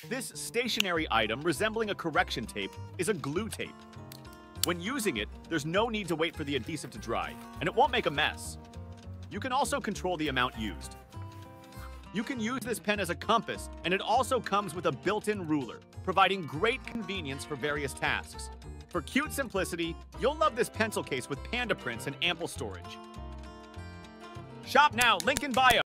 This stationary item resembling a correction tape is a glue tape. When using it, there's no need to wait for the adhesive to dry, and it won't make a mess. You can also control the amount used. You can use this pen as a compass, and it also comes with a built-in ruler, providing great convenience for various tasks. For cute simplicity, you'll love this pencil case with panda prints and ample storage. Shop now, link in bio.